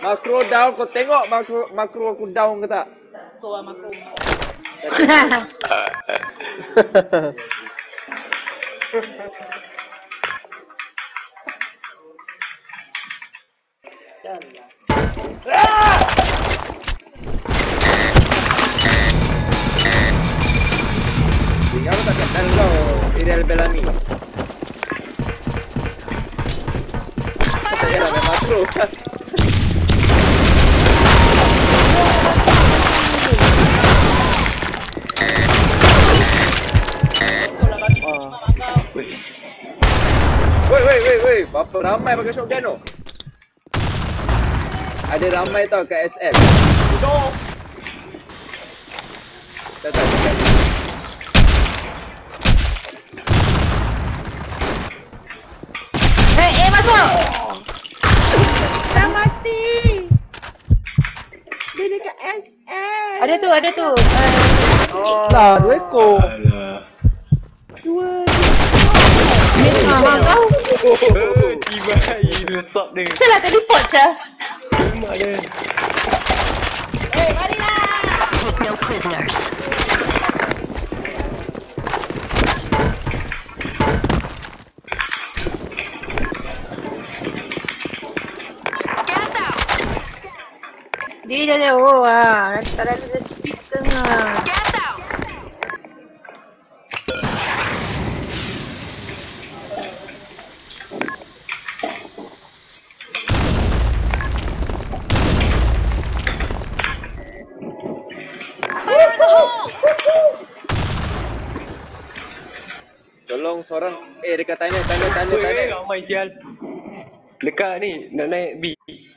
Makro down, kau tengok makro aku down ke tak? Tu lah makro. Tinggal tak kata kau, Iriel Bellamy. Tak kira main makro. Woi, berapa ramai pakai shotgun tu? Ada ramai tau kat SF. Tak. Masuk! Dah mati! Dia dekat SF. Ada tu. Lah, 2 ekor. Kau? Tiba dia stop dia. Salah teleport je. Mak dia. Marilah! Take no prisoners. Dia jauh lah. Nanti tak ada speed tengah. Tolong seorang dekat tanya. Ramai sial. Dekat ni nak naik B.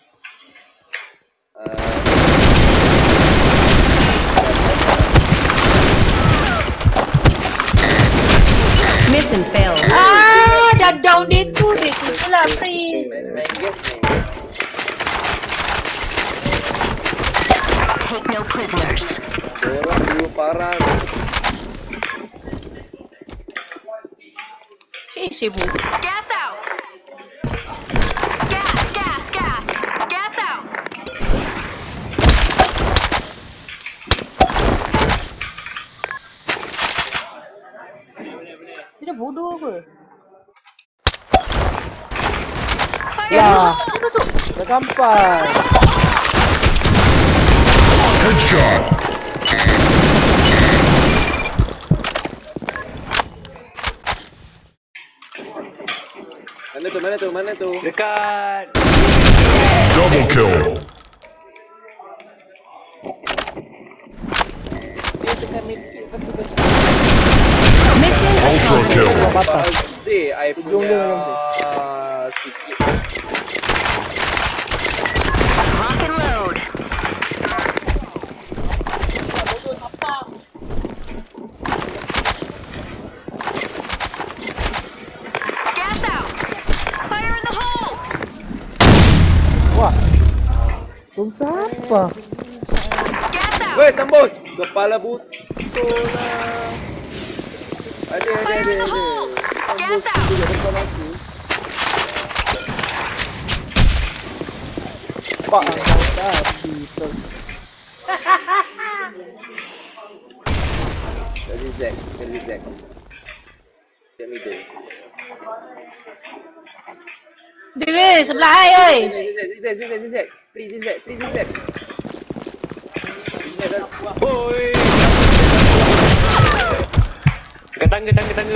Mission failed. Dah down dia tu lah free. Main game ni. Take no prisoners. Orang dulu parah. Sibuk. Gas out. Gas out. Dia dah bodoh apa? Ya. Dia masuk. Dah sampai. Headshot. Mana tu? Dekat. Double kill. Dia tengah mikir. Ultra kill. Pasti, I punya sikit. Lock and load. Gas out. Fire in the hole. Wah. Tunggu siapa? Gas out. Weh, tembus. Kepala butuh lah. Ada. Tembus tu dia depan aku. Pak, tadi tu. Jadi Zack. Dia middle. Dia sebelah ai oi. Zack. Please Zack. Oi. Dekat tangga.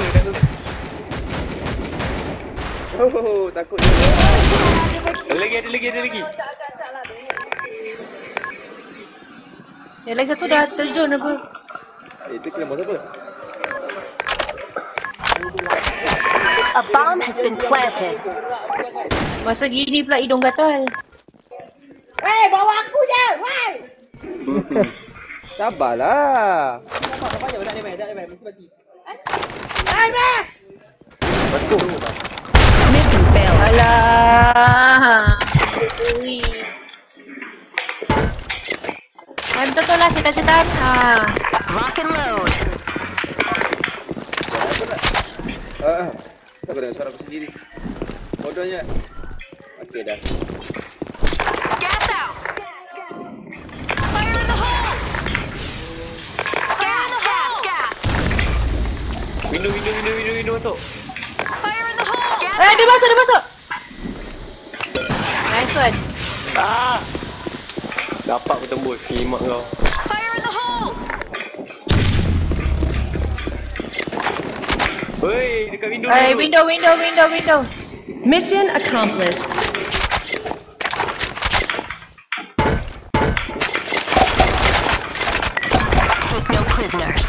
Oh, takut dia. Ada lagi. Yang lagi satu dah terjun apa? Itu kena buat apa? A bomb has been planted. Masa gini pula hidung gatal. Bawa aku je! Wai! Sabarlah. Tak ada mesti mati. Betul. Mission failed. Alah. Ui. Betul lah setan-setan. Lock and load. Tak dengar suara aku sendiri. Bodohnya. Okey dah. Gas out. Window masuk. Fire in the hole! Gas Dia masuk. Nice one. Dapat aku tembus. Kimak kau. Fire in the hole! Hei, dekat window. Window. Mission accomplished. Take no prisoners.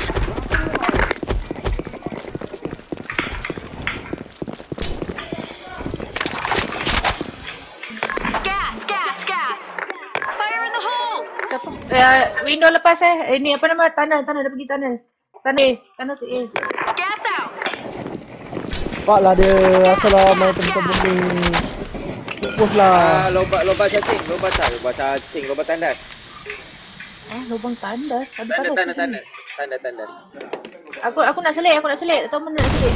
Gas! Fire in the hole! Siapa? Window lepas Ini apa nama? Tunnel. Dia pergi tunnel. Tunnel tu Gas out! Pak lah dia. Asal lah main tempat ni. Fokus lah. Lomba cacing, lomba tandas. Lubang tandas. Ada Tandas. Aku nak selit. Tak tahu mana nak selit.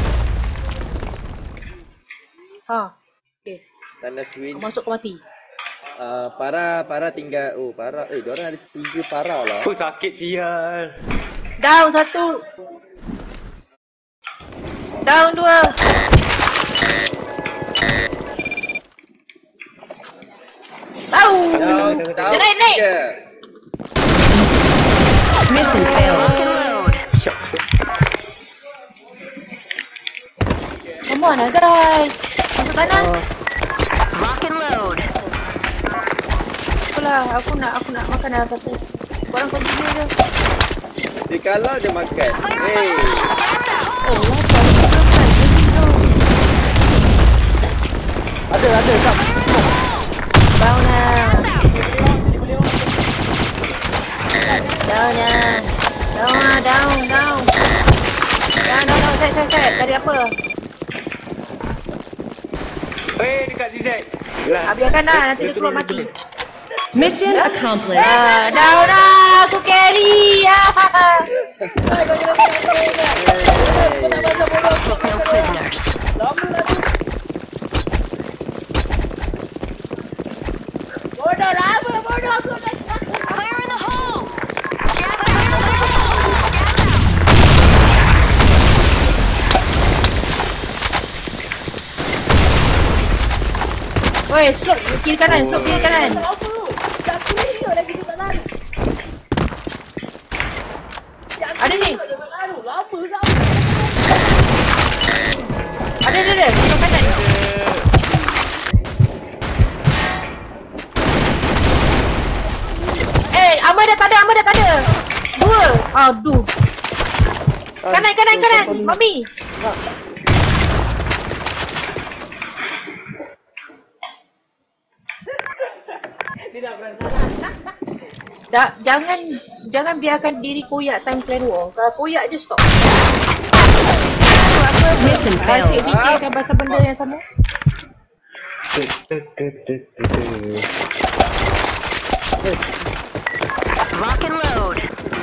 Okay. Tandas win. Masuk ke mati. Para tinggal. Para. Diorang ada 3 para lah. Sakit sial. Down 1. Down 2. Down. Dia naik. Mission failed. Come on lah guys. Masuk tanah. Lock and load. Aku nak makan dah rasa. Korang continue je. Dia kalau dia makan. Hey. Ada tak. Down lah. Set. Dari apa? Hei, dekat ZZ. Biarkan lah, nanti dia keluar mati. Mission accomplished. Down lah, aku carry. Take no prisoners. Bodoh aku. Fire in the hole! Woi, slope kiri kanan. Ada ni. Ada. Kiri kanan. Armor dah tak ada. 2. Aduh. Kanan. Mami. Jangan biarkan diri koyak time plan war. Kalau koyak je stop. Mission failed. Asyik fikirkan pasal benda yang sama. Lock and load.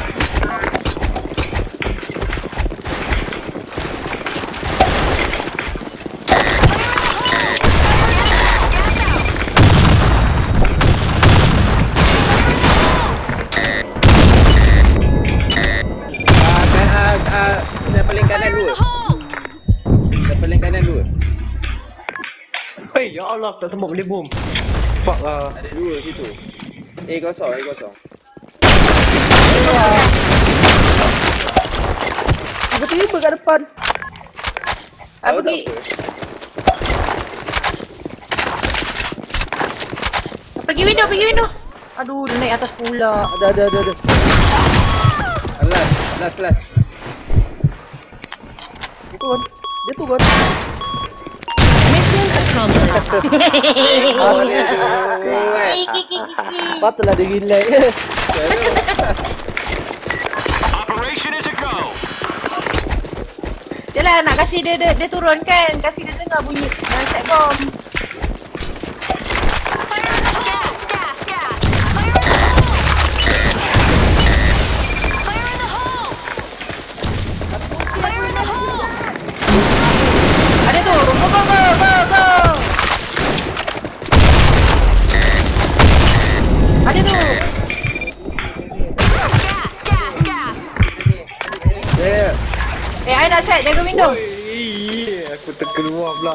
Paling kanan dua. Hei, ya Allah, tak sempat boleh boom. Fuck lah. Ada 2 situ. kosong. Tiba-tiba kat depan. Pergi. Pergi window. Aduh, dia naik atas pula. Ada. Last. Dia tu kan. Mission accomplished. Patutlah dia relax. Operation is a go. Yalah, nak kasih dia turun kan. Kasih dia dengar bunyi set bom. Ada tu. Go. Ada tu. Yeah. I nak set, jaga window. Aku terkeluar pula.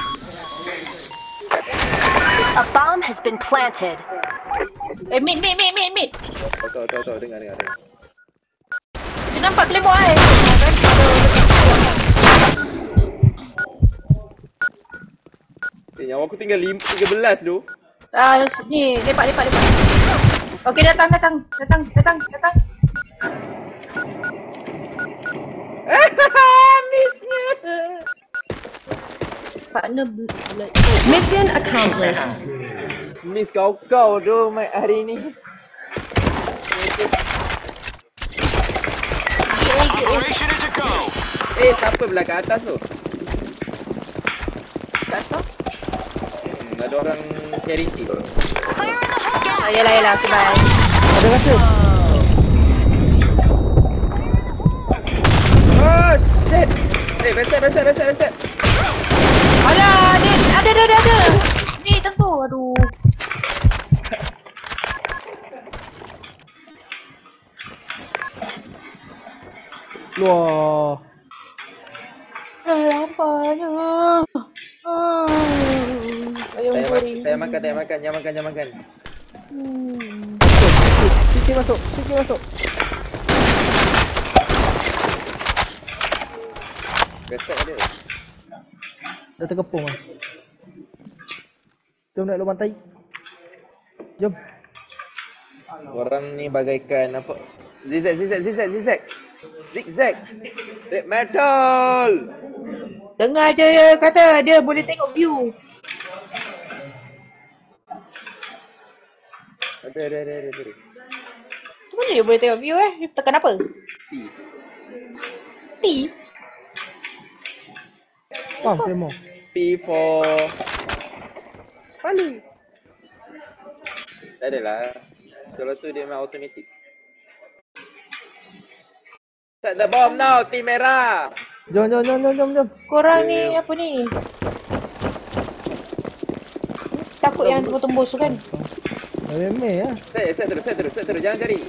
A bomb has been planted. Mid. Tahu, dengar. Dia nampak claymore ai. Nyawa aku tinggal 13 tu. Ni, lepak. Okey, datang. Missnya. Partner Mission accomplished. Miss kau tu hari ni. Operation is a go. Siapa belah kat atas tu? tak tahu. Ada orang charity. Yalah, okay, bye. Ada rasa. Oh shit. Reset. Alah, dia ada. Ni tentu, aduh. Wah. Laparnya. Ayam goreng. Saya makan. Sikit masuk. Reset dia. Dah terkepung lah. Jom naik lubang tai. Jom. Orang ni bagaikan apa? Zigzag. Red metal. Dengar je dia kata dia boleh tengok view. Ada. Tu mana dia boleh tengok view Dia tekan apa? T. Faham claymore. P for paling. Tak adalah. Kalau tu dia memang automatic. Set the bomb now, tim merah. Jom. Korang ni apa ni? Mesti takut yang tembus tu kan? Remeh lah. Set terus, jangan cari.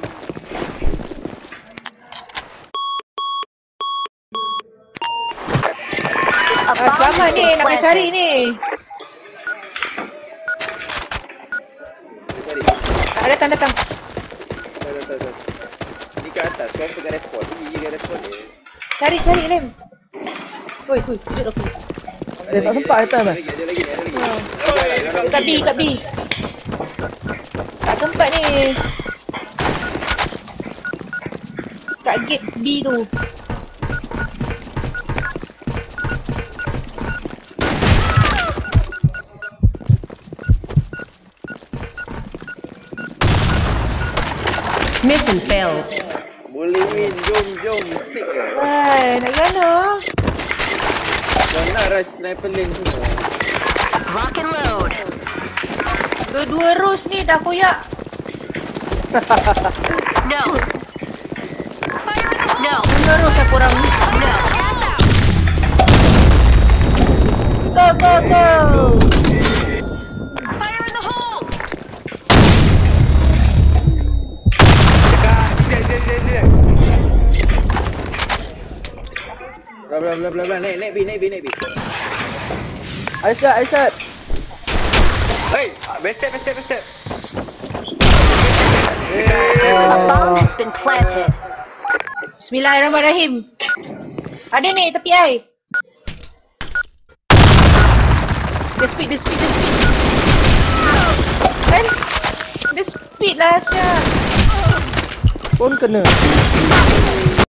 Selamat ni, nak kena cari ni. Datang. Tak. Ni kat atas, kau pegang respon. Pergi ke respon dia. Cari Lem. Oi, duduk aku. Tak sempat atas dah. Ada lagi. Kat B. Tak sempat ni. Kat gate B tu. Mission failed. Boleh win, jom. Stick ke? Hai, nak gana. Kau nak rush sniper lane semua. Rock and load. Dua rose ni dah koyak. No. No. Dua rose aku orang ni. No. Go. Fire in the hole. Dekat. Bla. Naik B. Aisyat. Hey, best step. A bomb has been planted. Bismillahirrahmanirrahim. Ada ni tepi air. Dia speed. Kan? Dia speed lah Asya. Pun kena.